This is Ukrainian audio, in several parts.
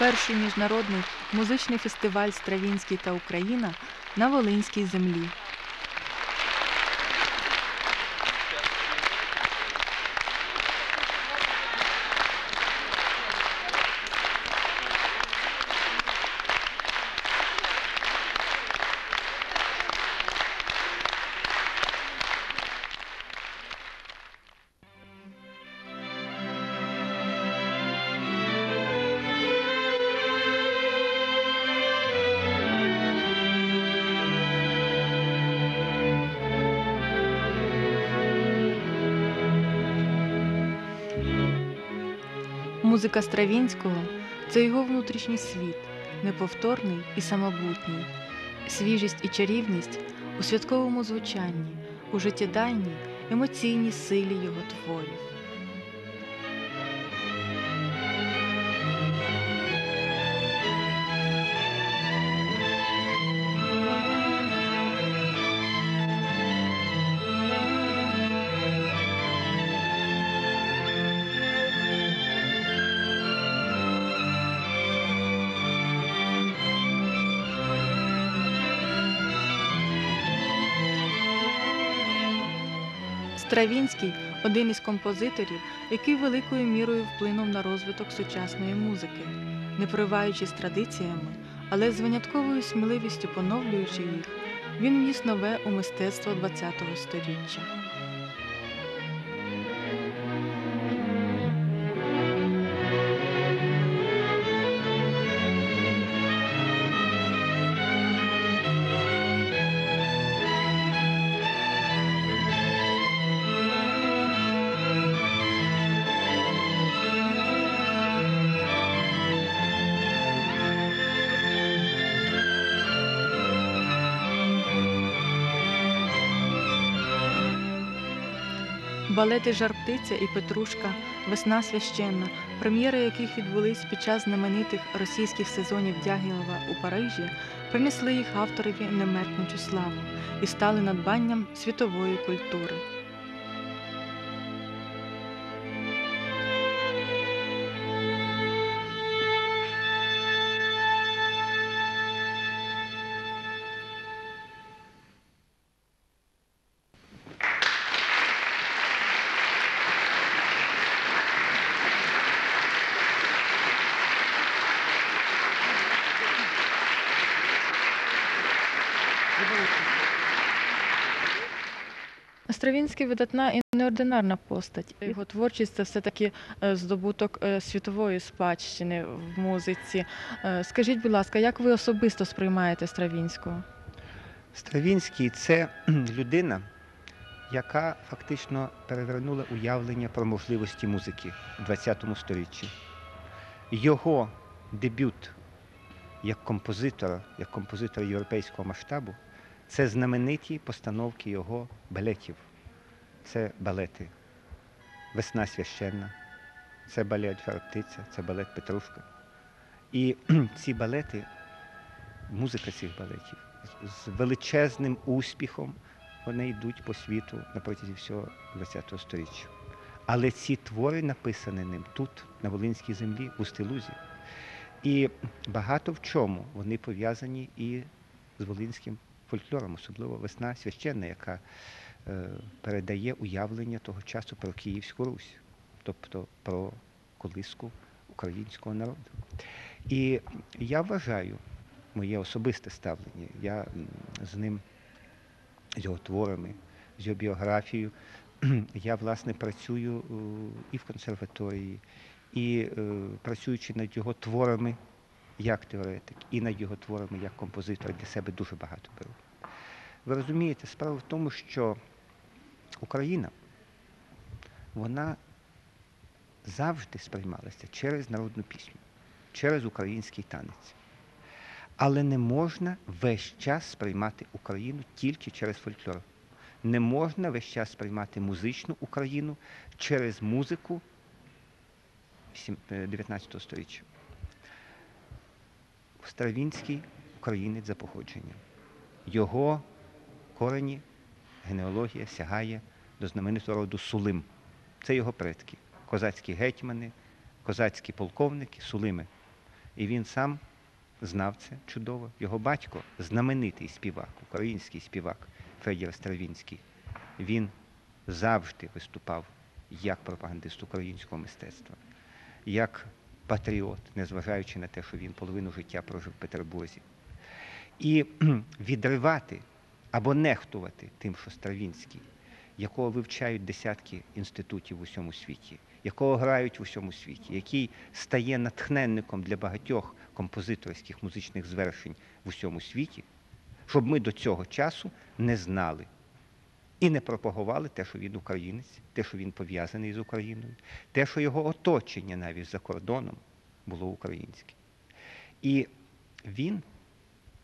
перший міжнародний музичний фестиваль «Стравінський та Україна» на Волинській землі. Музика Стравінського – це його внутрішній світ, неповторний і самобутній, свіжість і чарівність у святковому звучанні, у життєдайній, емоційній силі його творів. Стравінський – один із композиторів, який великою мірою вплинув на розвиток сучасної музики, не пориваючись традиціями, але з винятковою сміливістю поновлюючи їх, він вніс нове у мистецтво ХХ століття. Балети «Жар-птиця» і «Петрушка», «Весна священна», прем'єри яких відбулись під час знаменитих російських сезонів Дягілєва у Парижі, принесли їх авторові немеркнучу славу і стали надбанням світової культури. Стравінський – видатна і неординарна постать. Його творчість – це все-таки здобуток світової спадщини в музиці. Скажіть, будь ласка, як ви особисто сприймаєте Стравінського? Стравінський – це людина, яка фактично перевернула уявлення про можливості музики в ХХ столітті. Його дебют як композитора європейського масштабу – це знамениті постановки його балетів. Це балети «Весна священна», це балет «Жар-птиця», це балет «Петрушка». І ці балети, музика цих балетів з величезним успіхом, вони йдуть по світу на протязі всього ХХ століття. Але ці твори написані ним тут, на Волинській землі, в Устилузі. І багато в чому вони пов'язані і з волинським фольклором, особливо «Весна священна», яка передає уявлення того часу про Київську Русь, тобто про колиску українського народу. І я вважаю, моє особисте ставлення, я з ним, з його творами, з його біографією, я, власне, працюю і в консерваторії, і працюючи над його творами як теоретик, і над його творами як композитор, для себе дуже багато беру. Ви розумієте, справа в тому, що Україна, вона завжди сприймалася через народну пісню, через український танець. Але не можна весь час сприймати Україну тільки через фольклор. Не можна весь час сприймати музичну Україну через музику 19 століття. Стравінський українець за походженням. Його корені, генеалогія сягає до знаменитого роду Сулим. Це його предки. Козацькі гетьмани, козацькі полковники, Сулими. І він сам знав це чудово. Його батько, знаменитий співак, український співак Федір Стравінський, він завжди виступав як пропагандист українського мистецтва, як патріот, незважаючи на те, що він половину життя прожив в Петербурзі. І відривати або нехтувати тим, що Стравінський, якого вивчають десятки інститутів в усьому світі, якого грають в усьому світі, який стає натхненником для багатьох композиторських музичних звершень в усьому світі, щоб ми до цього часу не знали і не пропагували те, що він українець, те, що він пов'язаний з Україною, те, що його оточення навіть за кордоном було українське. І він у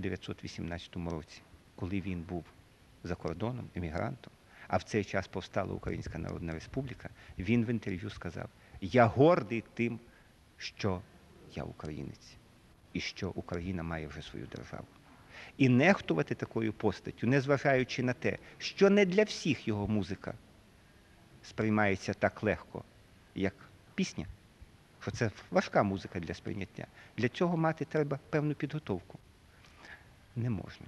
1918 році, коли він був за кордоном, емігрантом, а в цей час повстала Українська Народна Республіка, він в інтерв'ю сказав: «Я гордий тим, що я українець, і що Україна має вже свою державу». І нехтувати такою постаттю, незважаючи на те, що не для всіх його музика сприймається так легко, як пісня, що це важка музика для сприйняття. Для цього мати треба певну підготовку. Не можна.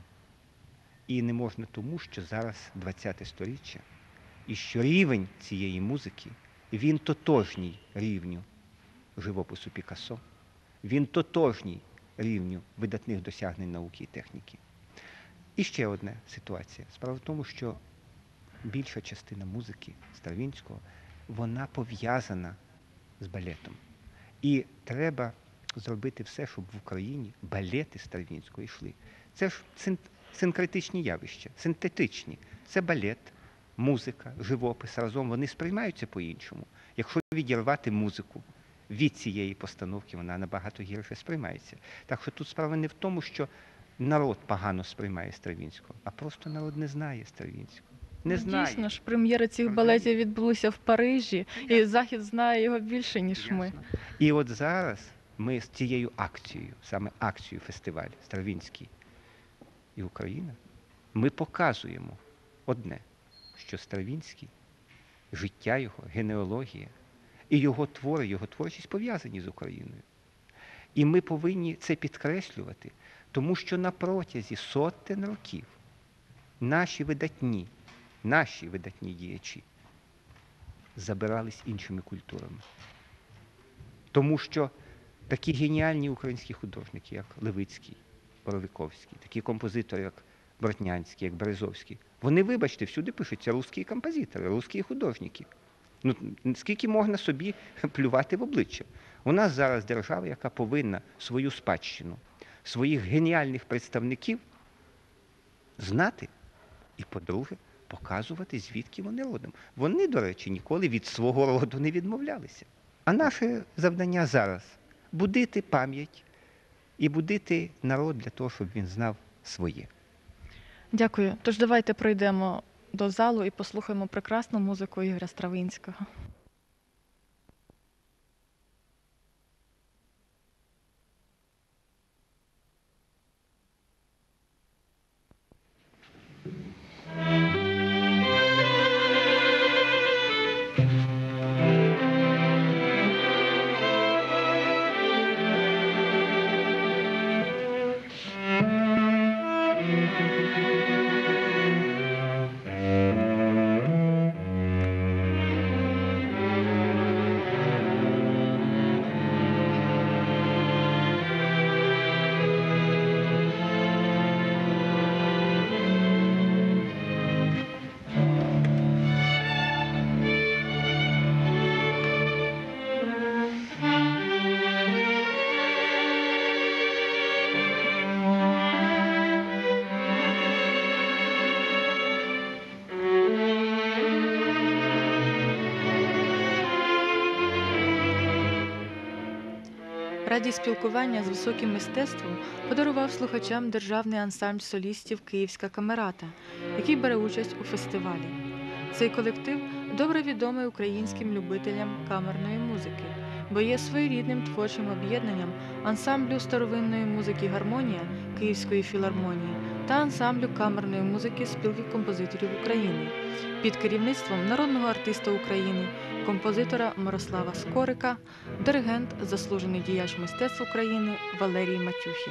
І не можна тому, що зараз 20-те сторіччя, і що рівень цієї музики, він тотожній рівню живопису Пікассо, він тотожній рівню видатних досягнень науки і техніки. І ще одна ситуація. Справа в тому, що більша частина музики Стравінського, вона пов'язана з балетом. І треба зробити все, щоб в Україні балети Стравінського йшли. Це ж синкретичні явища, синтетичні. Це балет, музика, живопис разом. Вони сприймаються по-іншому. Якщо відірвати музику від цієї постановки, вона набагато гірше сприймається. Так що тут справа не в тому, що народ погано сприймає Стравінського, а просто народ не знає Стравінського. Не знає. Дійсно ж, прем'єри цих балетів відбулися в Парижі, і Захід знає його більше, ніж ми. І от зараз ми з цією акцією, саме акцією фестивалю «Стравінський і Україна», ми показуємо одне, що Стравінський, життя його, генеалогія і його твори, його творчість пов'язані з Україною. І ми повинні це підкреслювати, тому що на протязі сотень років наші видатні діячі забирались іншими культурами. Тому що такі геніальні українські художники, як Левицький, Боровиковський, такі композитори, як Бортнянський, як Березовський, вони, вибачте, всюди пишуться русські композитори, русські художники. Ну, скільки можна собі плювати в обличчя? У нас зараз держава, яка повинна свою спадщину, своїх геніальних представників знати і, по-друге, показувати, звідки вони родом. Вони, до речі, ніколи від свого роду не відмовлялися. А наше завдання зараз – будити пам'ять і будити народ для того, щоб він знав своє. Дякую. Тож давайте пройдемо до залу і послухаємо прекрасну музику Ігоря Стравінського. Радість спілкування з високим мистецтвом подарував слухачам державний ансамбль солістів «Київська камерата», який бере участь у фестивалі. Цей колектив добре відомий українським любителям камерної музики. бо є своєрідним творчим об'єднанням ансамблю старовинної музики «Гармонія» Київської філармонії та ансамблю камерної музики Спілки композиторів України під керівництвом народного артиста України, композитора Мирослава Скорика, диригент, заслужений діяч мистецтв України Валерій Матюхін.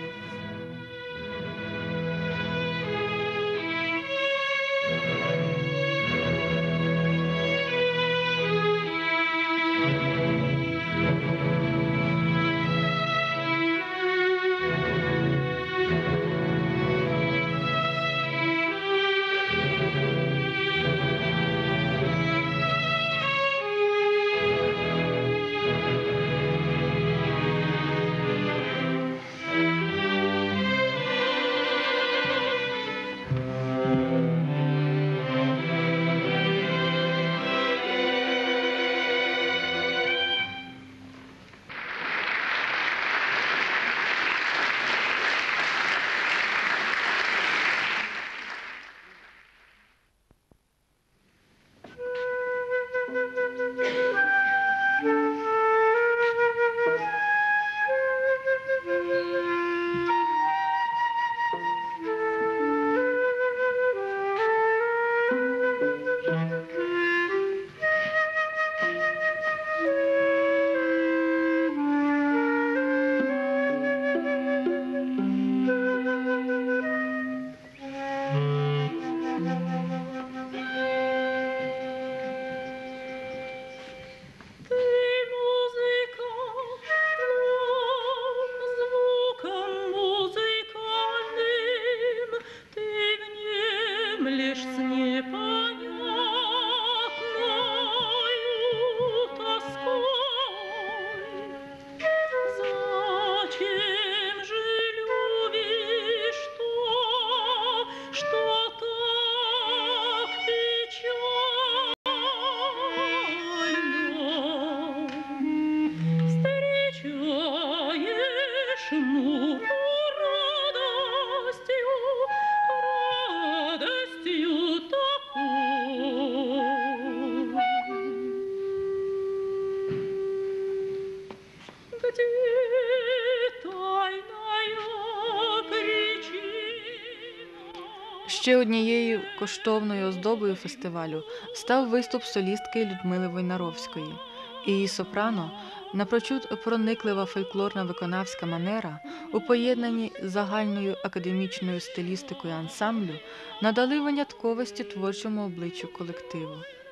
Ще однією коштовною оздобою фестивалю став виступ солістки Людмили Войнаровської. Її сопрано, напрочуд прониклива фольклорна виконавська манера у поєднанні з загальною академічною стилістикою ансамблю надали винятковості творчому обличчю колективу.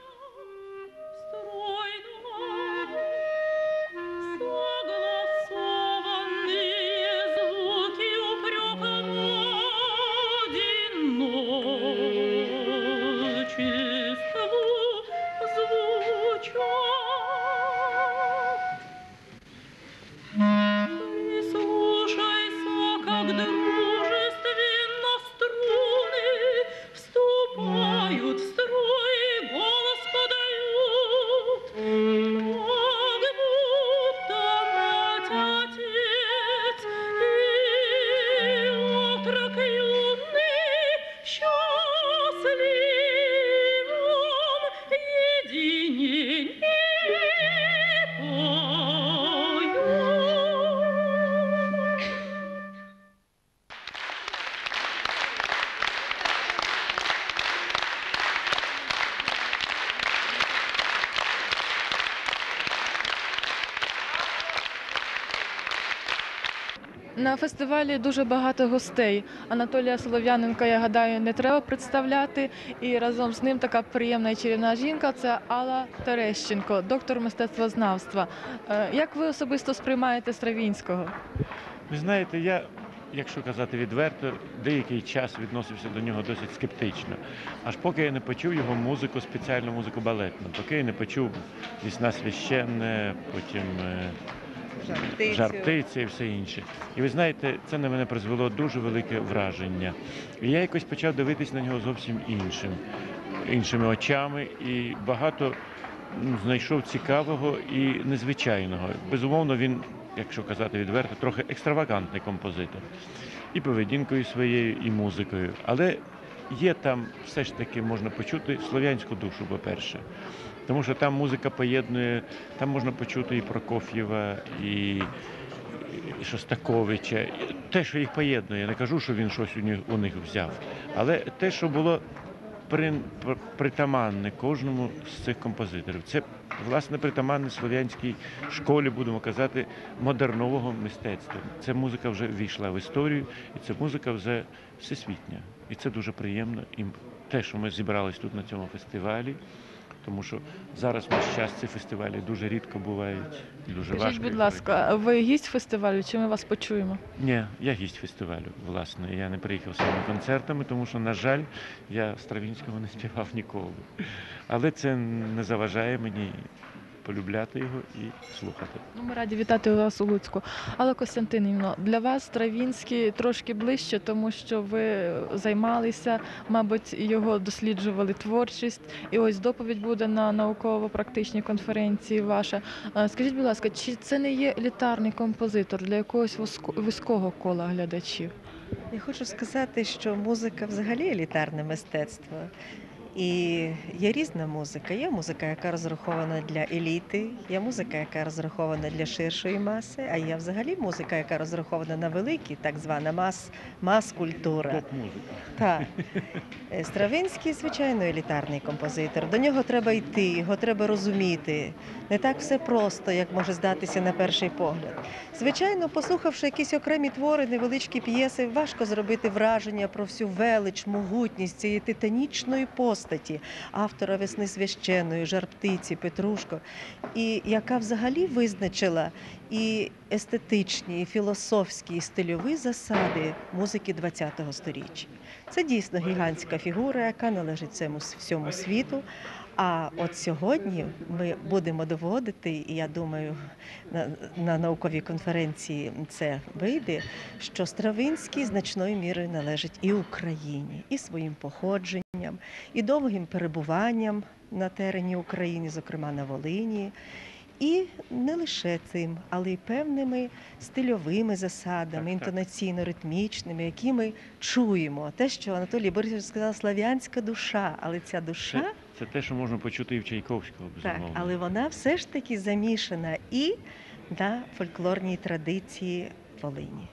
На фестивалі дуже багато гостей. Анатолія Солов'яненка, я гадаю, не треба представляти. І разом з ним така приємна і чарівна жінка – це Алла Терещенко, доктор мистецтвознавства. Як ви особисто сприймаєте Стравінського? Ви знаєте, я, якщо казати відверто, деякий час відносився до нього досить скептично. Аж поки я не почув його музику, спеціальну музику балетну, поки я не почув «Весна священна», потім «Жар-птиця» і все інше. І ви знаєте, це на мене призвело дуже велике враження. І я якось почав дивитись на нього зовсім іншими очами і багато знайшов цікавого і незвичайного. Безумовно, він, якщо казати відверто, трохи екстравагантний композитор. І поведінкою своєю, і музикою. Але є там все ж таки можна почути слов'янську душу, по-перше. Тому що там музика поєднує, там можна почути і Прокоф'єва, і Шостаковича. І те, що їх поєднує. Я не кажу, що він щось у них взяв. Але те, що було притаманне кожному з цих композиторів. Це, власне, притаманне слов'янській школі, будемо казати, модернового мистецтва. Ця музика вже ввійшла в історію, і ця музика вже всесвітня. І це дуже приємно. І те, що ми зібрались тут на цьому фестивалі, тому що зараз весь час ці фестивалі дуже рідко бувають, і дуже важко. Скажіть, будь їх ласка, ви гість фестивалю, чи ми вас почуємо? Ні, я гість фестивалю, власне. Я не приїхав своїми концертами, тому що, на жаль, я Стравінського не співав ніколи. Але це не заважає мені полюбляти його і слухати. Ну, ми раді вітати вас у Луцьку. Але, Костянтинівно, для вас Стравінський трошки ближче, тому що ви займалися, мабуть, його досліджували творчість. І ось доповідь буде на науково-практичній конференції ваша. Скажіть, будь ласка, чи це не є елітарний композитор для якогось вузького кола глядачів? Я хочу сказати, що музика взагалі елітарне мистецтво. І є різна музика. Є музика, яка розрахована для еліти, є музика, яка розрахована для ширшої маси, а є взагалі музика, яка розрахована на великі, так звана мас-культура. Поп-музика. Так. Стравінський, звичайно, елітарний композитор. До нього треба йти, його треба розуміти. Не так все просто, як може здатися на перший погляд. Звичайно, послухавши якісь окремі твори, невеличкі п'єси, важко зробити враження про всю велич, могутність цієї титанічної постаті автора «Весни священної», «Жар-птиці», «Петрушко», і яка взагалі визначила і естетичні, і філософські, і стильові засади музики ХХ століття. Це дійсно гігантська фігура, яка належить всьому світу. А от сьогодні ми будемо доводити, і я думаю, на науковій конференції це вийде, що Стравінський значною мірою належить і Україні, і своїм походженням, і довгим перебуванням на терені України, зокрема на Волині. І не лише цим, але й певними стильовими засадами, інтонаційно-ритмічними, які ми чуємо. Те, що Анатолій Борисович сказав, слав'янська душа, але ця душа... Це те, що можна почути і в Чайковського, безумовно. Так, але вона все ж таки замішана і на фольклорній традиції Волині.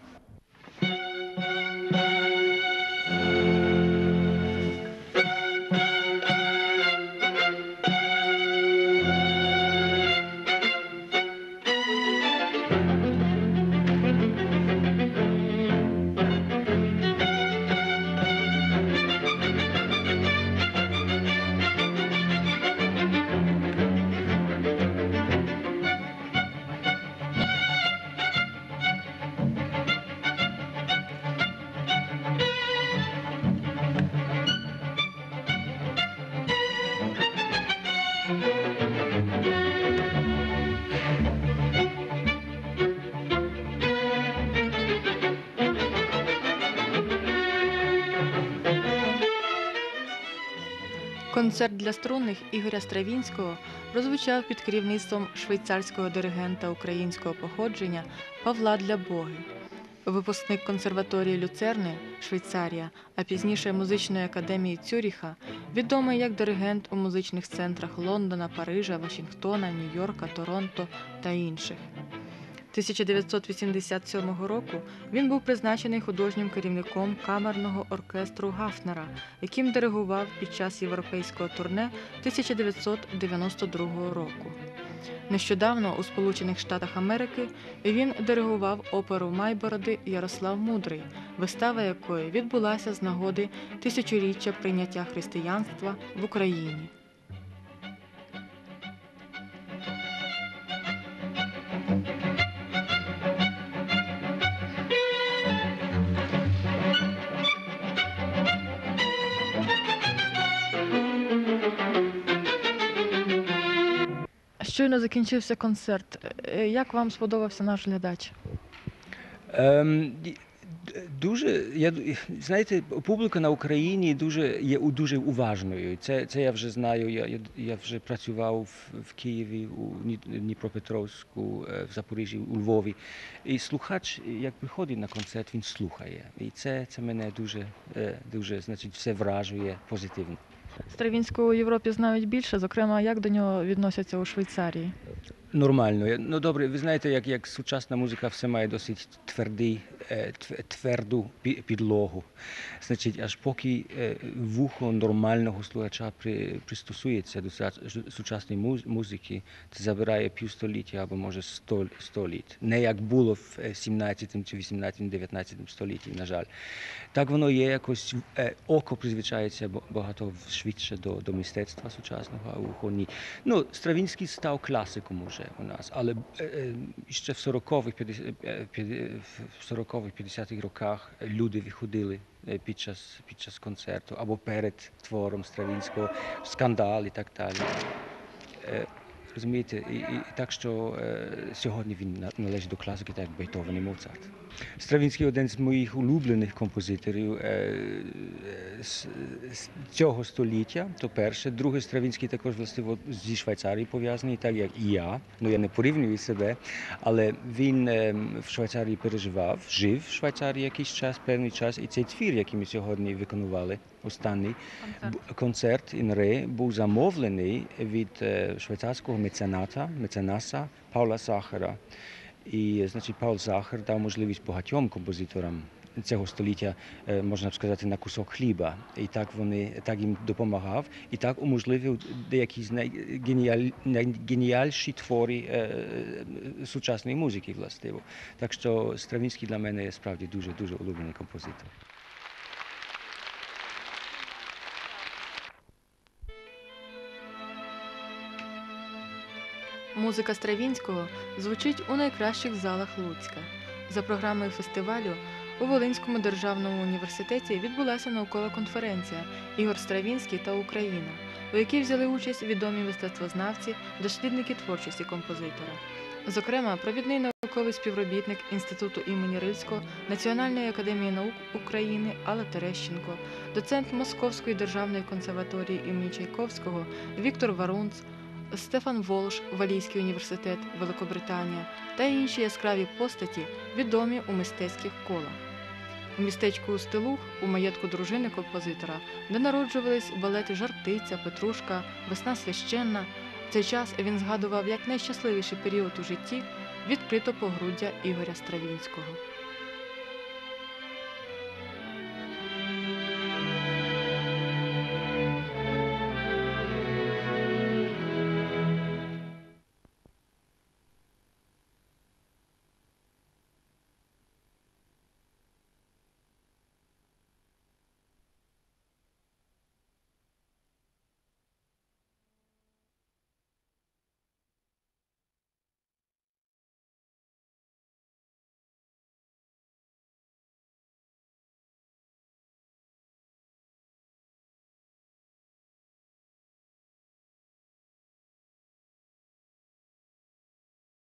Концерт для струнних Ігоря Стравінського прозвучав під керівництвом швейцарського диригента українського походження Павла Длябоги. Випускник консерваторії Люцерни, Швейцарія, а пізніше музичної академії Цюріха, відомий як диригент у музичних центрах Лондона, Парижа, Вашингтона, Нью-Йорка, Торонто та інших. 1987 року він був призначений художнім керівником камерного оркестру Гафнера, яким диригував під час європейського турне 1992 року. Нещодавно у Сполучених Штатах Америки він диригував оперу Майбороди «Ярослав Мудрий», вистава якої відбулася з нагоди тисячоріччя прийняття християнства в Україні. Щойно закінчився концерт. Як вам сподобався наш глядач? Знаєте, публіка на Україні є дуже уважною. Це я вже знаю. Я вже працював в Києві, у Дніпропетровську, в Запоріжжі, у Львові. І слухач, як приходить на концерт, він слухає. І це мене дуже, значить, все вражує позитивно. Стравінського у Європі знають більше, зокрема, як до нього відносяться у Швейцарії? Нормально. Ну добре, ви знаєте, як сучасна музика все має досить тверду підлогу. Значить, аж поки вухо нормального слухача пристосується до сучасної музики, це забирає півстоліття або може 100 літ. Не як було в 17 чи 18, 19 столітті, на жаль. Так воно є якось, око призвичається багато швидше до мистецтва сучасного, а вухо ні. Ну, Стравінський став класиком уже у нас, але ще в 40-х, 50-х роках люди виходили під час концерту або перед твором Стравінського, скандал і так далі. Розумієте, і так, що сьогодні він належить до класики, так як Бетховен і Моцарт. Стравінський один з моїх улюблених композиторів з цього століття, то перше. Друге, Стравінський також властиво зі Швейцарії пов'язаний, так як і я. Ну, я не порівнюю себе, але він в Швейцарії жив в Швейцарії якийсь час, певний час, і цей твір, який ми сьогодні виконували, останній концерт in Re, був замовлений від швейцарського меценаса Пауля Сахара. І, значить, Паул Сахар дав можливість багатьом композиторам цього століття, можна б сказати, на кусок хліба. І так їм допомагав, і так уможливив деякі з найгеніальніші твори сучасної музики, властиво. Так що Стравінський для мене є справді дуже улюблений композитор. Музика Стравінського звучить у найкращих залах Луцька. За програмою фестивалю у Волинському державному університеті відбулася наукова конференція «Ігор Стравінський та Україна», у якій взяли участь відомі мистецтвознавці, дослідники творчості композитора. Зокрема, провідний науковий співробітник Інституту імені Рильського Національної академії наук України Алла Терещенко, доцент Московської державної консерваторії імені Чайковського Віктор Варунц, Стефан Волш, Валійський університет, Великобританія та інші яскраві постаті, відомі у мистецьких колах. У містечку Устилух, у маєтку дружини композитора, де народжувались балети «Жар-птиця», «Петрушка», «Весна священна», в цей час він згадував як найщасливіший період у житті відкрито погруддя Ігоря Стравінського.